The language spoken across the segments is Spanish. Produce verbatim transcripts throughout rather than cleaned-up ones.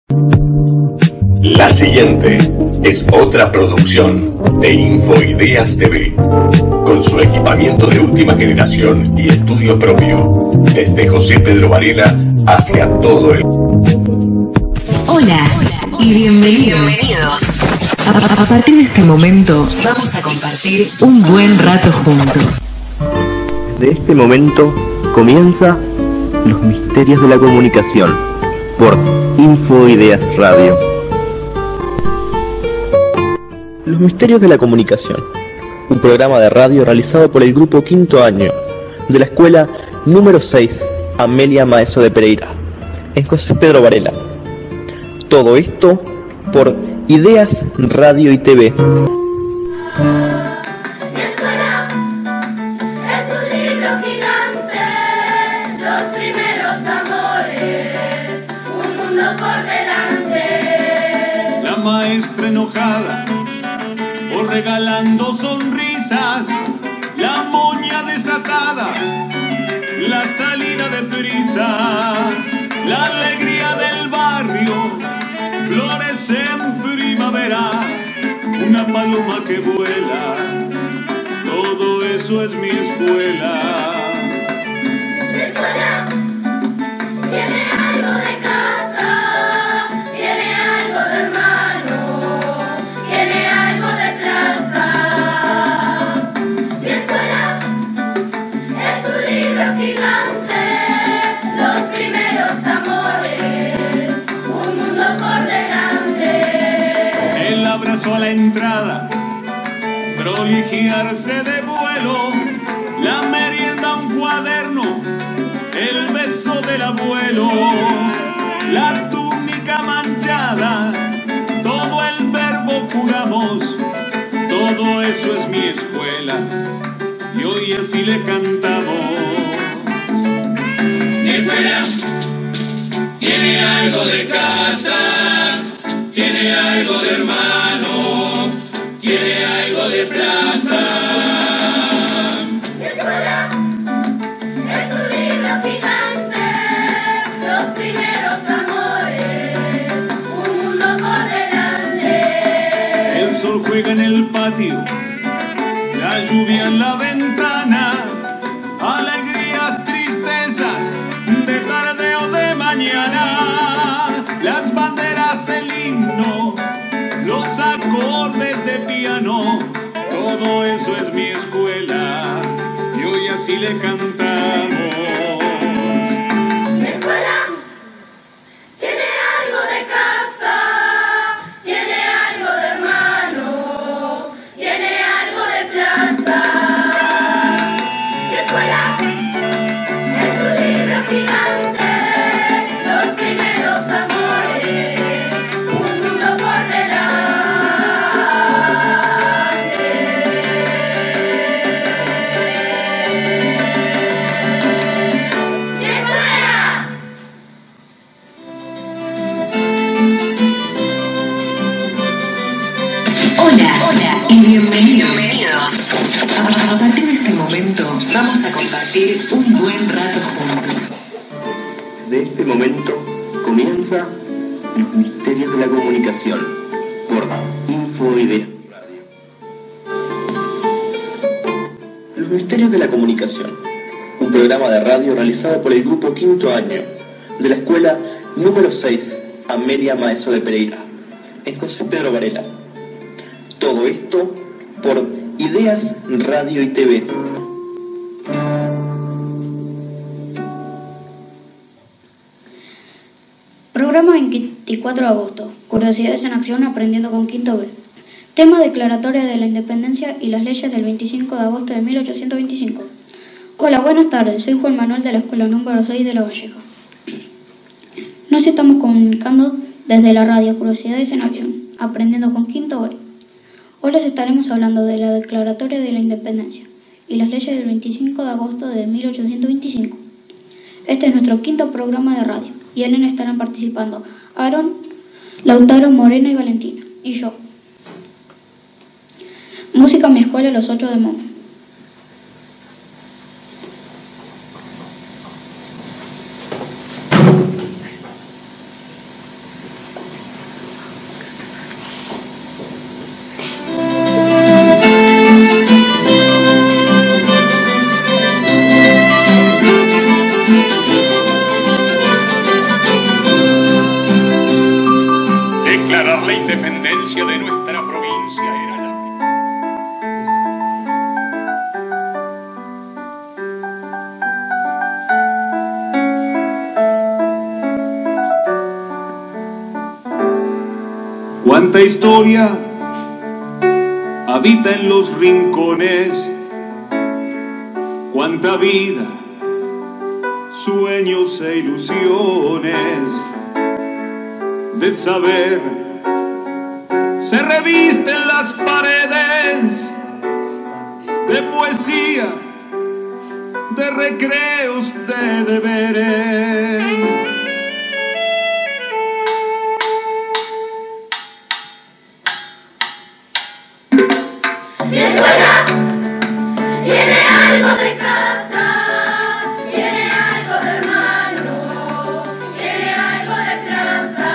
La siguiente es otra producción de Infoideas T V, con su equipamiento de última generación y estudio propio, desde José Pedro Varela hacia todo el... Hola y bienvenidos. bienvenidos. A, a partir de este momento vamos a compartir un buen rato juntos. Desde este momento comienza Los Misterios de la Comunicación por Infoideas Radio. Los Misterios de la Comunicación, un programa de radio realizado por el grupo Quinto Año de la escuela número seis Amelia Maeso de Pereira, en José Pedro Varela. Todo esto por Ideas Radio y T V. Maestra enojada o regalando sonrisas, la moña desatada, la salida de prisa, la alegría del barrio, flores en primavera, una paloma que vuela, todo eso es mi escuela. Mi escuela tiene algo de casa, tiene algo de hermano, tiene algo de plaza. Mi escuela es un libro gigante, los primeros amores, un mundo por delante. El abrazo a la entrada, proligiarse de vuelo, la merienda un cuaderno, el beso del abuelo, la túnica manchada, todo el verbo jugamos, todo eso es mi escuela, y hoy así le cantamos. Mi escuela tiene algo de casa, tiene algo de hermano, tiene algo de plaza. Mi escuela es un libro gigante, los primeros amores, un mundo por delante. El sol juega en el patio, la lluvia en la ventana, alegrías, tristezas, de tarde o de mañana, las banderas, el himno, los acordes de piano, todo eso es mi escuela, y hoy así le cantamos. Mi escuela tiene algo de casa, tiene algo de hermano, tiene algo de plaza. Mi escuela es un libro gigante, los primeros amores, un mundo por delante. Mi escuela. Hola, hola y bienvenidos. bienvenidos. A, a partir de este momento vamos a compartir un buen rato juntos. Desde este momento comienza Los Misterios de la Comunicación por Infoideas Radio. Los Misterios de la Comunicación, un programa de radio realizado por el grupo Quinto Año de la escuela número seis Amelia Maeso de Pereira, en José Pedro Varela. Todo esto por Ideas Radio y T V. Programa veinticuatro de agosto. Curiosidades en acción aprendiendo con Quinto B. Tema: declaratoria de la independencia y las leyes del veinticinco de agosto de mil ochocientos veinticinco. Hola, buenas tardes. Soy Juan Manuel de la escuela número seis de La Valleja. Nos estamos comunicando desde la radio Curiosidades en acción aprendiendo con Quinto B. Hoy les estaremos hablando de la declaratoria de la independencia y las leyes del veinticinco de agosto de mil ochocientos veinticinco. Este es nuestro quinto programa de radio y en él estarán participando Aaron, Lautaro, Moreno y Valentina, y yo. Música: Mi escuela, Los Ocho de Momo. Declarar la independencia de nuestra provincia era la... Cuánta historia habita en los rincones, cuánta vida, sueños e ilusiones de saber se revisten las paredes de poesía, de recreos, de deberes. Mi escuela tiene algo de casa, tiene algo de hermano, tiene algo de plaza.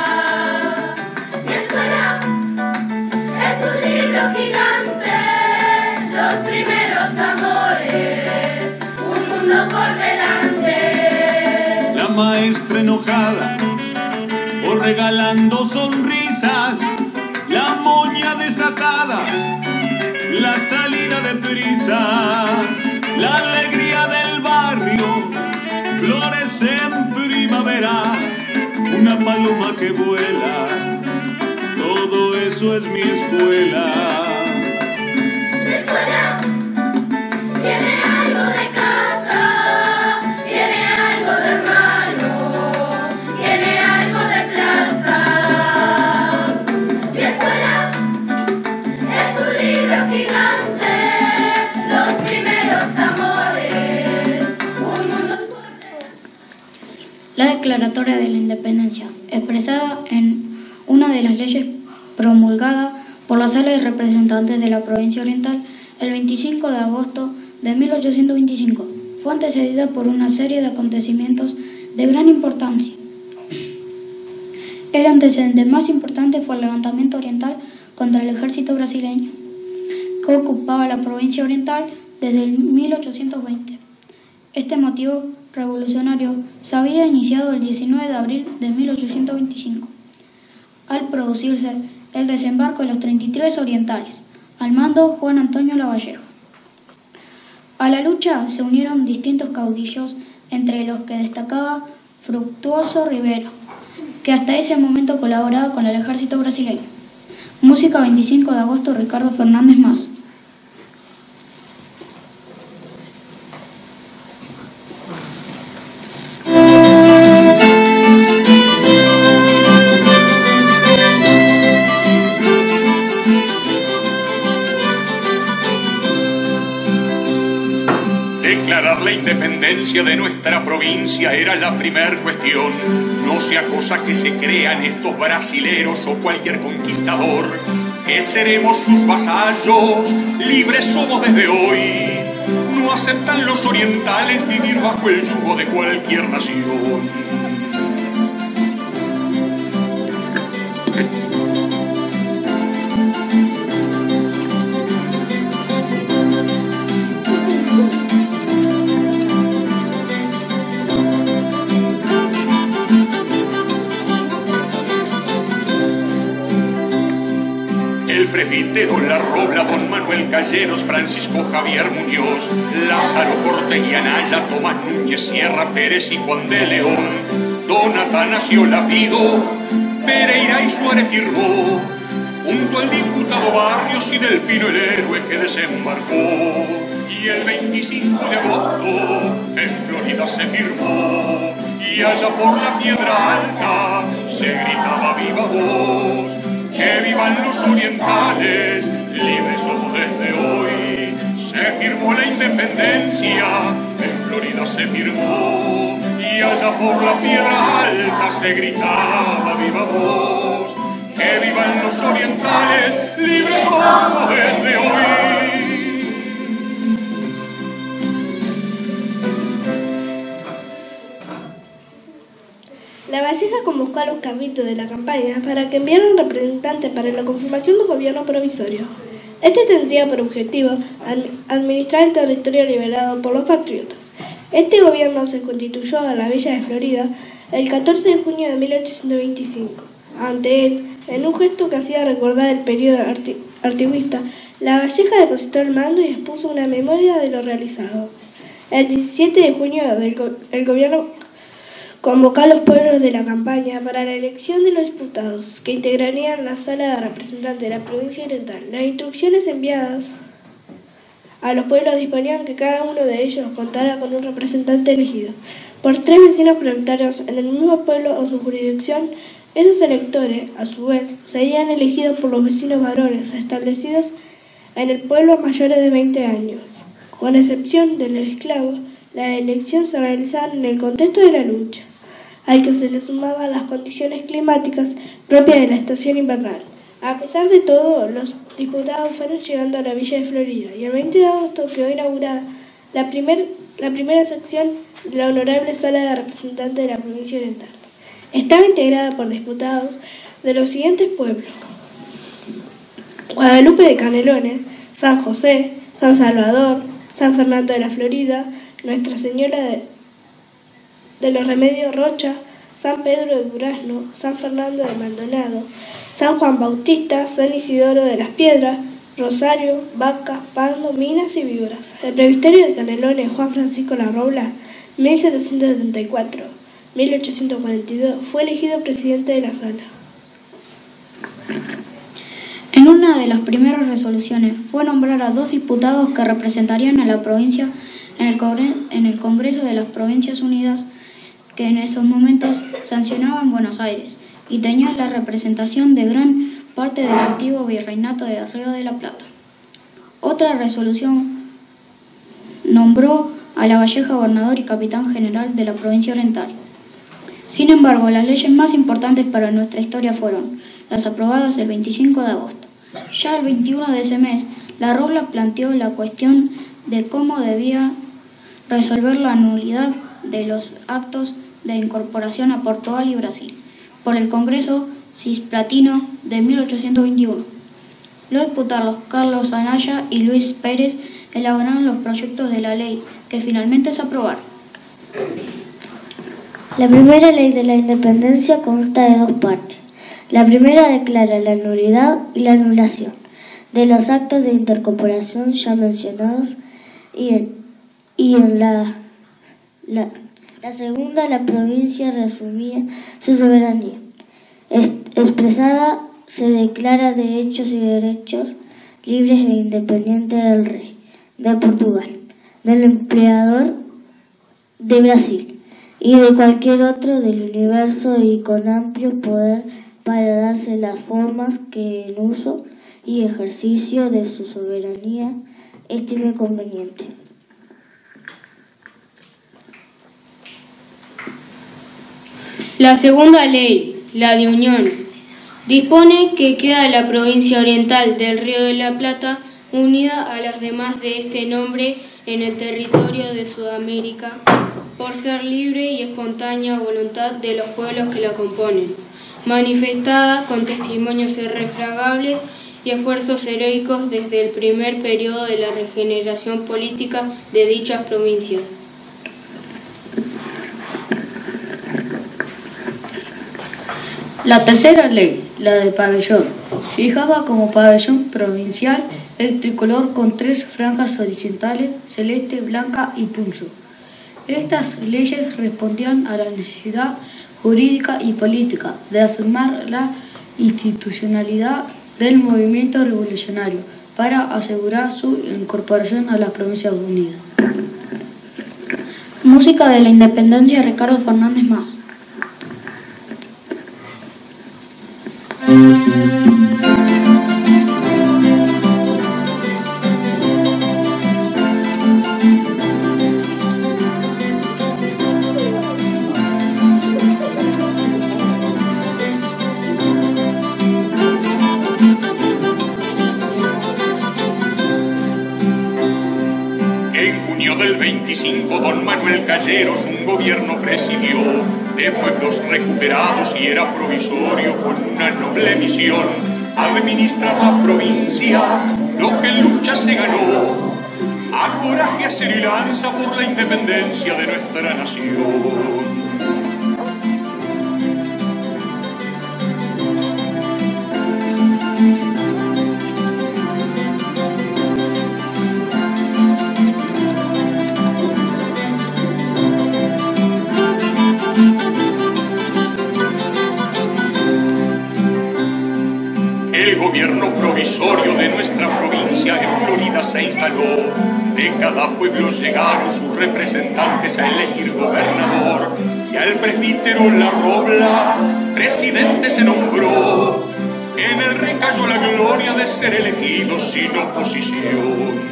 Mi escuela es un libro gigante, los primeros amores, un mundo por delante. La maestra enojada o regalando sonrisas, la moña desatada, la salida de prisa, la alegría del barrio, flores en primavera, una paloma que vuela, todo eso es mi escuela. Mi escuela tiene algo de casa, tiene algo de hermano, tiene algo de plaza. Mi escuela es un libro gigante, los primeros amores, un mundo fuerte. La Declaratoria de la Independencia, expresada en una de las leyes promulgadas por la Sala de Representantes de la Provincia Oriental el veinticinco de agosto de mil ochocientos veinticinco, fue antecedida por una serie de acontecimientos de gran importancia. El antecedente más importante fue el levantamiento oriental contra el ejército brasileño, que ocupaba la provincia oriental desde el mil ochocientos veinte. Este motivo revolucionario se había iniciado el diecinueve de abril de mil ochocientos veinticinco, al producirse el desembarco de los treinta y tres orientales, al mando Juan Antonio Lavallejo. A la lucha se unieron distintos caudillos, entre los que destacaba Fructuoso Rivera, que hasta ese momento colaboraba con el ejército brasileño. Música veinticinco de agosto, Ricardo Fernández Mas. Declarar la independencia de nuestra provincia era la primer cuestión. No sea cosa que se crean estos brasileros o cualquier conquistador, que seremos sus vasallos, libres somos desde hoy. No aceptan los orientales vivir bajo el yugo de cualquier nación. Presbítero La Robla, don Manuel Calleros, Francisco Javier Muñoz, Lázaro Cortés y Anaya, Tomás Núñez, Sierra Pérez y Juan de León, don Atanasio Lapido, Pereira y Suárez firmó, junto al diputado Barrios y del Pino el héroe que desembarcó. Y el veinticinco de agosto en Florida se firmó, y allá por la Piedra Alta se gritaba viva voz. Que vivan los orientales, libres somos desde hoy. Se firmó la independencia, en Florida se firmó, y allá por la Piedra Alta se gritaba viva voz. Que vivan los orientales, libres somos desde hoy. Lavalleja convocó a los cabildos de la campaña para que enviaran representantes para la conformación de un gobierno provisorio. Este tendría por objetivo administrar el territorio liberado por los patriotas. Este gobierno se constituyó en la villa de Florida el catorce de junio de mil ochocientos veinticinco. ante él, en un gesto que hacía recordar el periodo arti artiguista. La Valleja depositó el mando y expuso una memoria de lo realizado. El diecisiete de junio del go el gobierno convocó a los pueblos de la campaña para la elección de los diputados que integrarían la sala de representantes de la provincia oriental. Las instrucciones enviadas a los pueblos disponían que cada uno de ellos contara con un representante elegido por tres vecinos prioritarios en el mismo pueblo o su jurisdicción. Esos electores, a su vez, serían elegidos por los vecinos varones establecidos en el pueblo mayores de veinte años. Con excepción de los esclavos, las elecciones se realizaban en el contexto de la lucha, al que se le sumaban las condiciones climáticas propias de la estación invernal. A pesar de todo, los diputados fueron llegando a la villa de Florida y el veinte de agosto quedó inaugurada la, primer, la primera sección de la honorable sala de representantes de la provincia oriental. Estaba integrada por diputados de los siguientes pueblos: Guadalupe de Canelones, San José, San Salvador, San Fernando de la Florida, Nuestra Señora de, de los Remedios Rocha, San Pedro de Durazno, San Fernando de Maldonado, San Juan Bautista, San Isidoro de las Piedras, Rosario, Vaca, Pando, Minas y Víboras. El presbiterio de Canelones, Juan Francisco Larrobla, mil setecientos setenta y cuatro a mil ochocientos cuarenta y dos, fue elegido presidente de la sala. En una de las primeras resoluciones fue nombrar a dos diputados que representarían a la provincia en el, en el Congreso de las Provincias Unidas, que en esos momentos sancionaba en Buenos Aires y tenía la representación de gran parte del antiguo virreinato de Río de la Plata. Otra resolución nombró a La Valleja gobernador y capitán general de la provincia oriental. Sin embargo, las leyes más importantes para nuestra historia fueron las aprobadas el veinticinco de agosto. Ya el veintiuno de ese mes, Larrobla planteó la cuestión de cómo debía resolver la nulidad de los actos de incorporación a Portugal y Brasil por el Congreso Cisplatino de mil ochocientos veintiuno. Los diputados Carlos Anaya y Luis Pérez elaboraron los proyectos de la ley que finalmente se aprobaron. La primera ley de la independencia consta de dos partes. La primera declara la nulidad y la anulación de los actos de incorporación ya mencionados y en, y en la, la, la segunda la provincia reasumía su soberanía. Es, expresada se declara de hechos y derechos libres e independientes del rey de Portugal, del emperador de Brasil y de cualquier otro del universo, y con amplio poder para darse las formas que en uso y ejercicio de su soberanía estime conveniente. La segunda ley, la de unión, dispone que queda la provincia oriental del Río de la Plata unida a las demás de este nombre en el territorio de Sudamérica por ser libre y espontánea voluntad de los pueblos que la componen, manifestada con testimonios irrefragables y esfuerzos heroicos desde el primer periodo de la regeneración política de dichas provincias. La tercera ley, la del pabellón, fijaba como pabellón provincial el tricolor con tres franjas horizontales, celeste, blanca y punzo. Estas leyes respondían a la necesidad jurídica y política de afirmar la institucionalidad del movimiento revolucionario para asegurar su incorporación a las Provincias Unidas. Música de la Independencia, Ricardo Fernández Mas. Del veinticinco, don Manuel Calleros un gobierno presidió de pueblos recuperados y era provisorio con una noble misión: administrar la provincia, lo que en lucha se ganó, a coraje hacer y lanza por la independencia de nuestra nación. gobierno provisorio de nuestra provincia en Florida se instaló. De cada pueblo llegaron sus representantes a elegir gobernador, y al presbítero La Robla presidente se nombró. En él recayó la gloria de ser elegido sin oposición.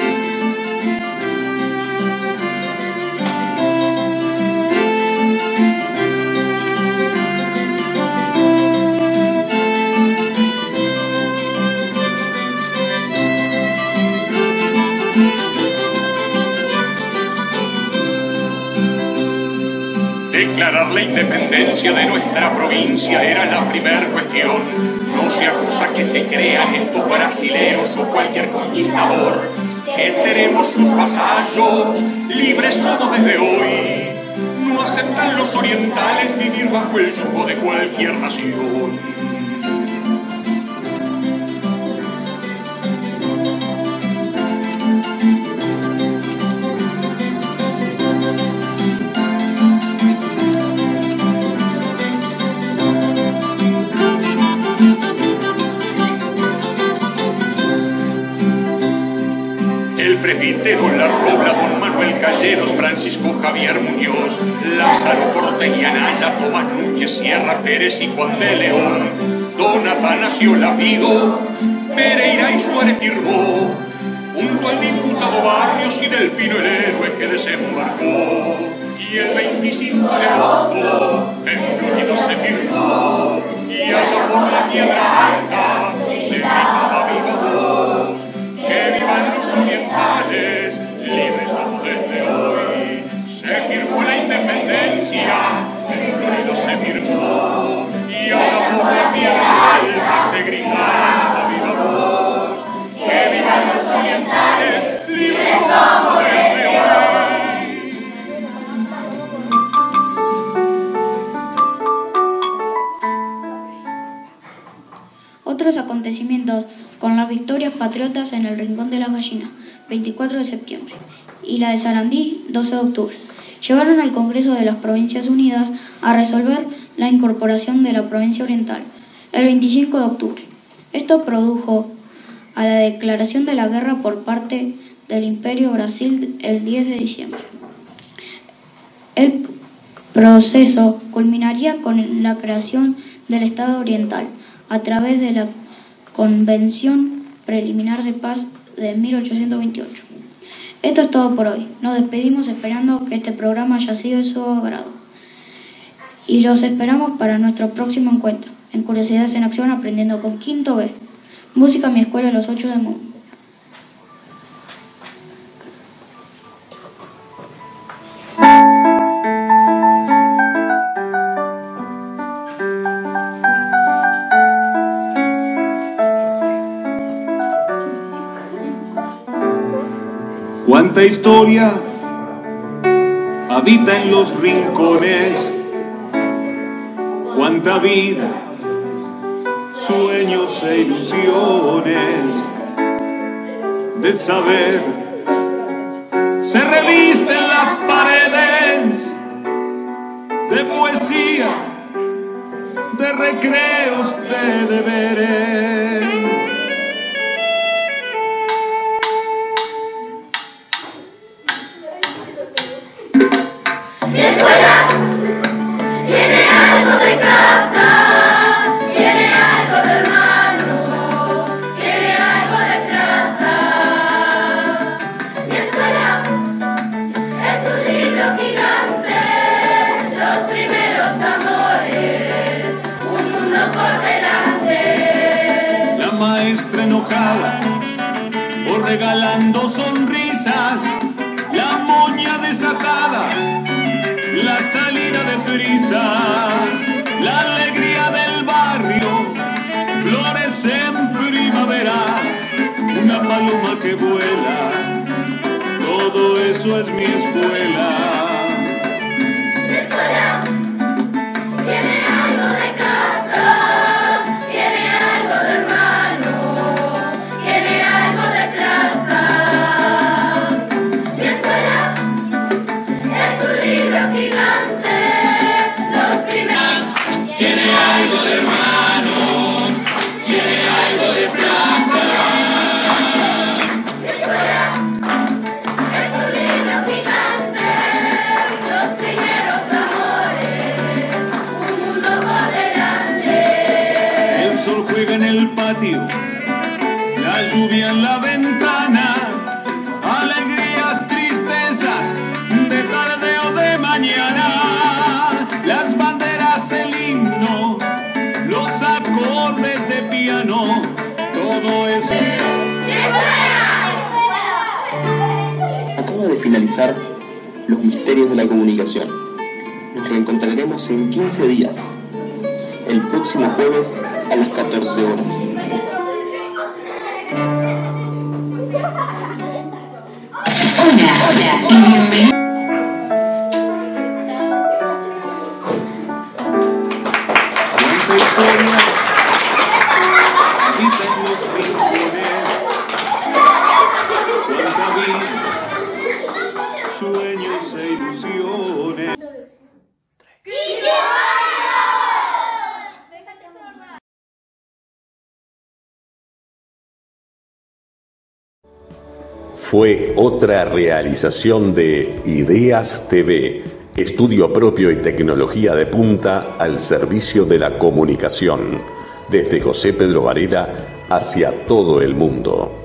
Declarar la independencia de nuestra provincia era la primera cuestión. No sea cosa que se crean estos brasileros o cualquier conquistador, que seremos sus vasallos, libres somos desde hoy. No aceptan los orientales vivir bajo el yugo de cualquier nación. El presbítero La Robla, don Manuel Calleros, Francisco Javier Muñoz, Lázaro Cortés y Anaya, Tomás Núñez, Sierra Pérez y Juan de León, don Atanasio Lapido, Pereira y Suárez firmó, junto al diputado Barrios y del Pino el héroe que desembarcó. Y el veinticinco de agosto en Florida se firmó, y allá por la Piedra Alta se gritaba viva voz: que vivan los orientales, libres somos desde hoy. Se firmó la independencia, en Florida se firmó, y allá por la Piedra Alta se gritaba viva voz: que vivan los orientales, libres somos desde hoy. Otros acontecimientos con las victorias patriotas en el Rincón de las Gallinas, veinticuatro de septiembre, y la de Sarandí, doce de octubre, llevaron al Congreso de las Provincias Unidas a resolver la incorporación de la provincia oriental, el veinticinco de octubre. Esto produjo a la declaración de la guerra por parte del Imperio Brasil el diez de diciembre. El proceso culminaría con la creación del Estado Oriental a través de la Convención Preliminar de Paz de mil ochocientos veintiocho. Esto es todo por hoy. Nos despedimos esperando que este programa haya sido de su agrado. Y los esperamos para nuestro próximo encuentro, en Curiosidades en Acción, aprendiendo con Quinto B. Música Mi Escuela a los ocho de Mundo. Cuánta historia habita en los rincones, cuánta vida, sueños e ilusiones de saber se revisten las paredes de poesía, de recreos, de deberes. Mi escuela tiene algo de casa, tiene algo de hermano, tiene algo de plaza. Mi escuela es un libro gigante, los primeros amores, un mundo por delante. La maestra enojada o regalando sonrisas, la moña desatada, la salida de prisa, la alegría del barrio, flores en primavera, una paloma que vuela, todo eso es mi escuela. Mi escuela tiene algo de casa, tiene algo de hermano, tiene algo de plaza. Mi escuela es un libro gigante, los primeros. Tiene algo de hermano, tiene algo sol juega en el patio, la lluvia en la ventana, alegrías, tristezas, de tarde o de mañana, las banderas, el himno, los acordes de piano, todo eso. Acaba de finalizar Los Misterios de la Comunicación. Nos reencontraremos en quince días, el próximo jueves a las catorce horas. Hola, hola y bienvenido. Sueños e ilusiones. Fue otra realización de Ideas T V, estudio propio y tecnología de punta al servicio de la comunicación, desde José Pedro Varela hacia todo el mundo.